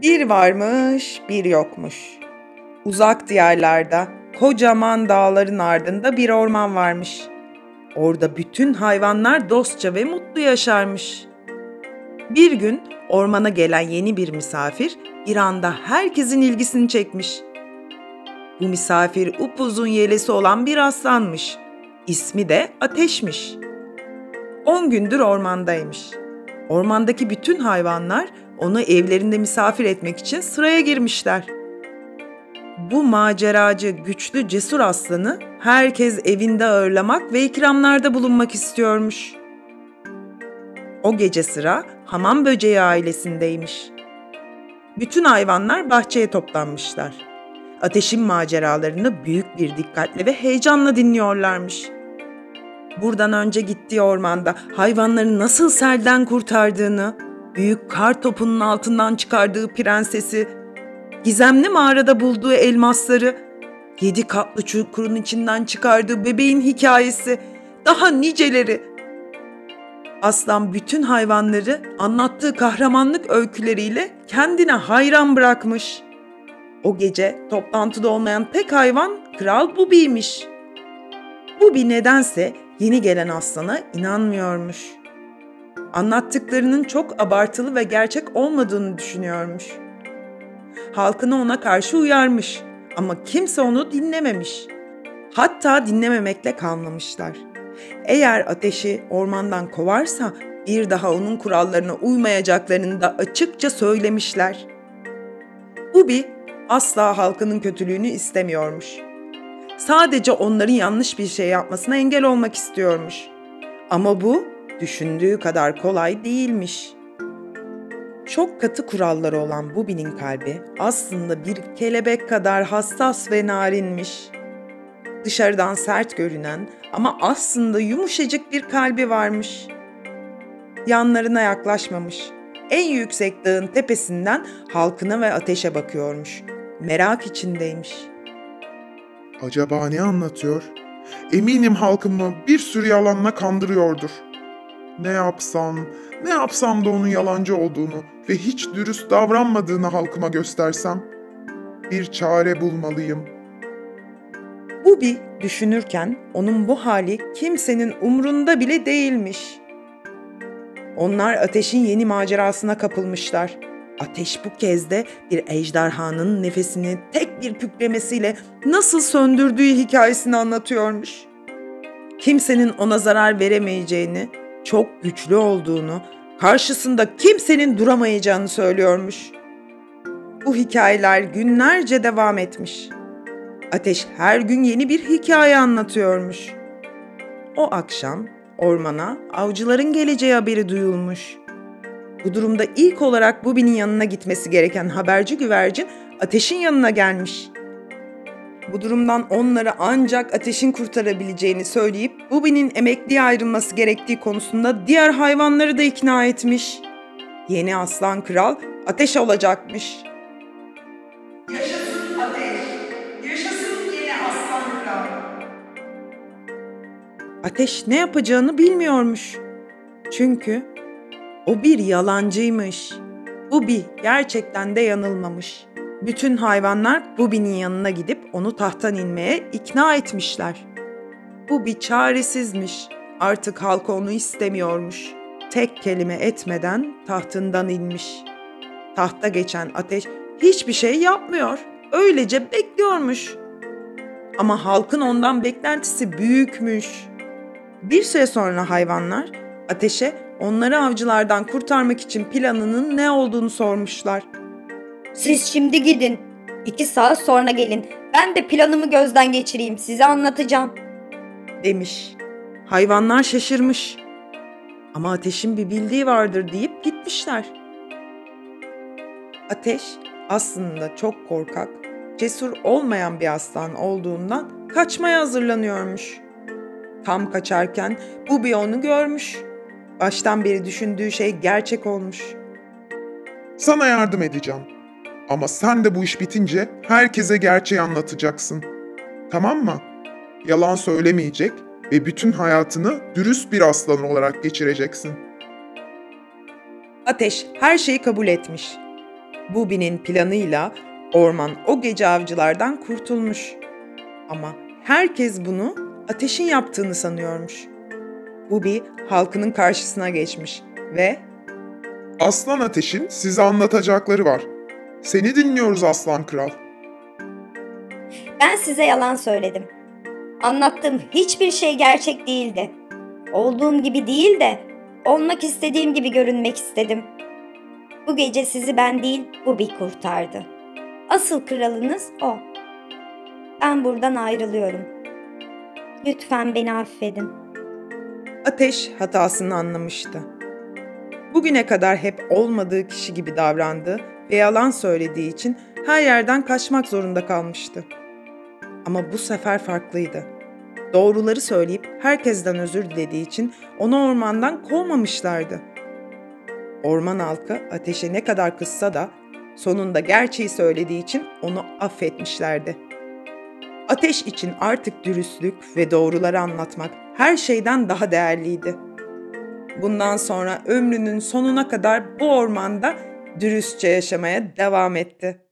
Bir varmış, bir yokmuş. Uzak diyarlarda, kocaman dağların ardında bir orman varmış. Orada bütün hayvanlar dostça ve mutlu yaşarmış. Bir gün ormana gelen yeni bir misafir bir anda herkesin ilgisini çekmiş. Bu misafir upuzun yelesi olan bir aslanmış. İsmi de Ateş'miş. 10 gündür ormandaymış. Ormandaki bütün hayvanlar onu evlerinde misafir etmek için sıraya girmişler. Bu maceracı, güçlü, cesur aslanı herkes evinde ağırlamak ve ikramlarda bulunmak istiyormuş. O gece sıra hamam böceği ailesindeymiş. Bütün hayvanlar bahçeye toplanmışlar. Ateşin maceralarını büyük bir dikkatle ve heyecanla dinliyorlarmış. Buradan önce gittiği ormanda hayvanları nasıl selden kurtardığını, büyük kar topunun altından çıkardığı prensesi, gizemli mağarada bulduğu elmasları, 7 katlı çukurun içinden çıkardığı bebeğin hikayesi, daha niceleri. Aslan bütün hayvanları anlattığı kahramanlık öyküleriyle kendine hayran bırakmış. O gece toplantıda olmayan tek hayvan Kral Bubi'ymiş. Bubi nedense yeni gelen aslana inanmıyormuş. Anlattıklarının çok abartılı ve gerçek olmadığını düşünüyormuş. Halkını ona karşı uyarmış ama kimse onu dinlememiş. Hatta dinlememekle kalmamışlar. Eğer Ateş'i ormandan kovarsa bir daha onun kurallarına uymayacaklarını da açıkça söylemişler. Bubi asla halkının kötülüğünü istemiyormuş. Sadece onların yanlış bir şey yapmasına engel olmak istiyormuş. Ama bu düşündüğü kadar kolay değilmiş. Çok katı kuralları olan Bubi'nin kalbi aslında bir kelebek kadar hassas ve narinmiş. Dışarıdan sert görünen ama aslında yumuşacık bir kalbi varmış. Yanlarına yaklaşmamış. En yüksek dağın tepesinden halkına ve ateşe bakıyormuş. Merak içindeymiş. Acaba ne anlatıyor? Eminim halkımı bir sürü yalanla kandırıyordur. Ne yapsam da onun yalancı olduğunu ve hiç dürüst davranmadığını halkıma göstersem? Bir çare bulmalıyım. Bubi düşünürken onun bu hali kimsenin umrunda bile değilmiş. Onlar ateşin yeni macerasına kapılmışlar. Ateş bu kez de bir ejderhanın nefesini tek bir kükremesiyle nasıl söndürdüğü hikayesini anlatıyormuş. Kimsenin ona zarar veremeyeceğini, çok güçlü olduğunu, karşısında kimsenin duramayacağını söylüyormuş. Bu hikayeler günlerce devam etmiş. Ateş her gün yeni bir hikaye anlatıyormuş. O akşam ormana avcıların geleceği haberi duyulmuş. Bu durumda ilk olarak Bubi'nin yanına gitmesi gereken haberci güvercin Ateş'in yanına gelmiş. Bu durumdan onları ancak Ateş'in kurtarabileceğini söyleyip Bubi'nin emekliye ayrılması gerektiği konusunda diğer hayvanları da ikna etmiş. Yeni aslan kral Ateş olacakmış. Yaşasın Ateş! Yaşasın yeni aslan kral! Ateş ne yapacağını bilmiyormuş. Çünkü o bir yalancıymış. Bubi gerçekten de yanılmamış. Bütün hayvanlar Bubi'nin yanına gidip onu tahttan inmeye ikna etmişler. Bubi çaresizmiş. Artık halk onu istemiyormuş. Tek kelime etmeden tahtından inmiş. Tahta geçen Ateş hiçbir şey yapmıyor. Öylece bekliyormuş. Ama halkın ondan beklentisi büyükmüş. Bir süre sonra hayvanlar Ateş'e onları avcılardan kurtarmak için planının ne olduğunu sormuşlar. Siz şimdi gidin. 2 saat sonra gelin. Ben de planımı gözden geçireyim. Size anlatacağım. Demiş. Hayvanlar şaşırmış. Ama Ateş'in bir bildiği vardır deyip gitmişler. Ateş aslında çok korkak, cesur olmayan bir aslan olduğundan kaçmaya hazırlanıyormuş. Tam kaçarken Bubi onu görmüş. Baştan beri düşündüğü şey gerçek olmuş. Sana yardım edeceğim. Ama sen de bu iş bitince herkese gerçeği anlatacaksın. Tamam mı? Yalan söylemeyecek ve bütün hayatını dürüst bir aslan olarak geçireceksin. Ateş her şeyi kabul etmiş. Bubi'nin planıyla orman o gece avcılardan kurtulmuş. Ama herkes bunu Ateş'in yaptığını sanıyormuş. Bubi halkının karşısına geçmiş ve Aslan Ateş'in size anlatacakları var. Seni dinliyoruz Aslan Kral. Ben size yalan söyledim. Anlattığım hiçbir şey gerçek değildi. Olduğum gibi değil de olmak istediğim gibi görünmek istedim. Bu gece sizi ben değil, Bubi kurtardı. Asıl kralınız o. Ben buradan ayrılıyorum. Lütfen beni affedin. Ateş hatasını anlamıştı. Bugüne kadar hep olmadığı kişi gibi davrandı ve yalan söylediği için her yerden kaçmak zorunda kalmıştı. Ama bu sefer farklıydı. Doğruları söyleyip herkesten özür dilediği için onu ormandan kovmamışlardı. Orman halkı Ateş'e ne kadar kızsa da sonunda gerçeği söylediği için onu affetmişlerdi. Ateş için artık dürüstlük ve doğruları anlatmak her şeyden daha değerliydi. Bundan sonra ömrünün sonuna kadar bu ormanda dürüstçe yaşamaya devam etti.